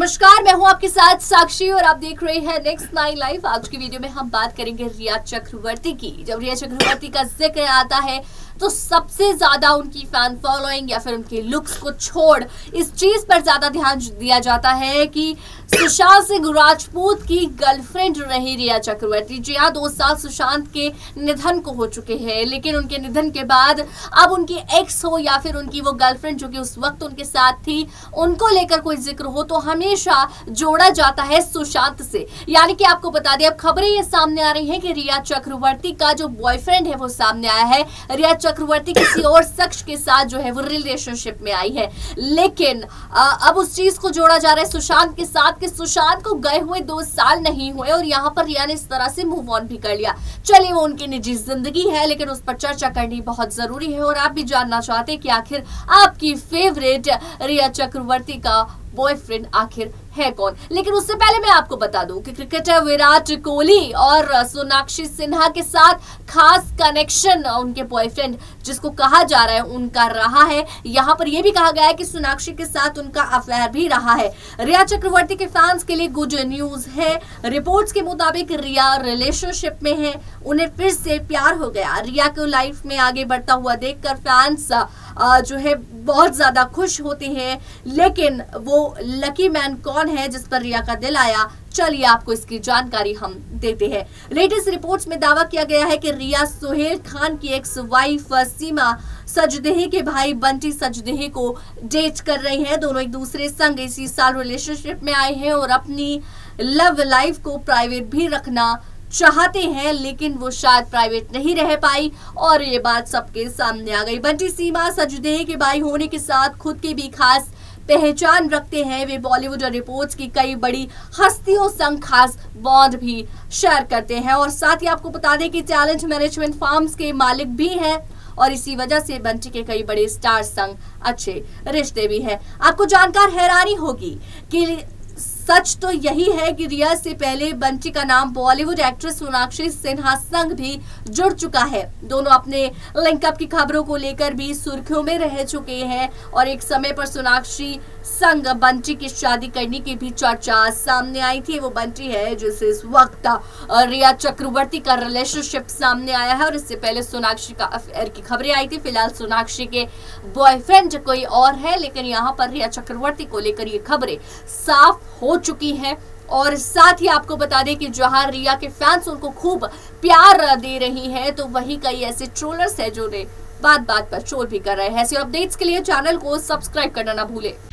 नमस्कार, मैं हूं आपके साथ साक्षी और आप देख रहे हैं नेक्स्ट 9 लाइव। आज की वीडियो में हम बात करेंगे रिया चक्रवर्ती की। जब रिया चक्रवर्ती का जिक्र आता है तो सबसे ज्यादा उनकी फैन फॉलोइंग या फिर उनके लुक्स को छोड़ इस चीज पर ज्यादा ध्यान दिया जाता है कि सुशांत सिंह राजपूत की गर्लफ्रेंड रही रिया चक्रवर्ती। जी हाँ, 2 साल सुशांत के निधन को हो चुके हैं, लेकिन उनके निधन के बाद अब उनकी एक्स हो या फिर उनकी वो गर्लफ्रेंड जो कि उस वक्त उनके साथ थी, उनको लेकर कोई जिक्र हो तो हमेशा जोड़ा जाता है सुशांत से। यानी कि आपको बता दें, अब खबरें ये सामने आ रही हैं कि रिया चक्रवर्ती का जो बॉयफ्रेंड है वो सामने आया है। रिया चक्रवर्ती किसी और शख्स के साथ जो है वो रिलेशनशिप में आई है, लेकिन अब उस चीज को जोड़ा जा रहा है सुशांत के साथ कि सुशांत को गए हुए 2 साल नहीं हुए और यहाँ पर रिया ने इस तरह से मूव ऑन भी कर लिया। चलिए, वो उनकी निजी जिंदगी है, लेकिन उस पर चर्चा करनी बहुत जरूरी है और आप भी जानना चाहते हैं कि आखिर आपकी फेवरेट रिया चक्रवर्ती का बॉयफ्रेंड आखिर है कौन। लेकिन उससे पहले मैं आपको बता दूं कि क्रिकेटर विराट कोहली और सोनाक्षी सिन्हा के साथ खास कनेक्शन उनके बॉयफ्रेंड जिसको कहा जा रहा है उनका रहा है। यहाँ पर यह भी कहा गया है कि सोनाक्षी के साथ उनका अफेयर भी रहा है। रिया चक्रवर्ती के फैंस के लिए गुड न्यूज है। रिपोर्ट्स के मुताबिक रिया रिलेशनशिप में है, उन्हें फिर से प्यार हो गया। रिया को लाइफ में आगे बढ़ता हुआ देखकर फैंस जो है बहुत ज्यादा खुश होते हैं, लेकिन वो लकी मैन कौन है जिस पर रिया का दिल आया, चलिए आपको इसकी जानकारी हम देते हैं। लेटेस्ट रिपोर्ट्स में दावा किया गया है कि रिया सोहेल खान की एक्स वाइफ सीमा सजदेही के भाई बंटी सजदेही को डेट कर रही हैं। दोनों एक दूसरे संग इसी साल रिलेशनशिप में आए हैं और अपनी लव लाइफ को प्राइवेट भी रखना चाहते हैं, लेकिन वो शायद प्राइवेट नहीं रह पाई और ये बात सबके सामने आ गई। बंटी सीमा सजदेही के भाई होने के साथ खुद की भी खास पहचान रखते हैं। वे बॉलीवुड और रिपोर्ट्स की कई बड़ी हस्तियों संग खास बॉन्ड भी शेयर करते हैं और साथ ही आपको बता दें कि टैलेंट मैनेजमेंट फर्म्स के मालिक भी हैं और इसी वजह से बंटी के कई बड़े स्टार संग अच्छे रिश्ते भी हैं। आपको जानकर हैरानी होगी कि सच तो यही है कि रिया से पहले बंटी का नाम बॉलीवुड एक्ट्रेस सोनाक्षी सिन्हा संग भी जुड़ चुका है। दोनों अपने लिंकअप की खबरों को लेकर भी सुर्खियों में रह चुके हैं और एक समय पर सोनाक्षी संग बंटी की शादी करने की भी चर्चा सामने आई थी। वो बंटी है जिससे इस वक्त रिया चक्रवर्ती का रिलेशनशिप सामने आया है और इससे पहले सोनाक्षी का अफेयर की खबरें आई थी। फिलहाल सोनाक्षी के बॉयफ्रेंड कोई और है, लेकिन यहाँ पर रिया चक्रवर्ती को लेकर ये खबरें साफ हो चुकी है। और साथ ही आपको बता दें कि जहां रिया के फैंस उनको खूब प्यार दे रही हैं, तो वहीं कई ऐसे ट्रोलर्स हैं जो बात बात पर ट्रोल भी कर रहे हैं। ऐसे अपडेट्स के लिए चैनल को सब्सक्राइब करना ना भूलें।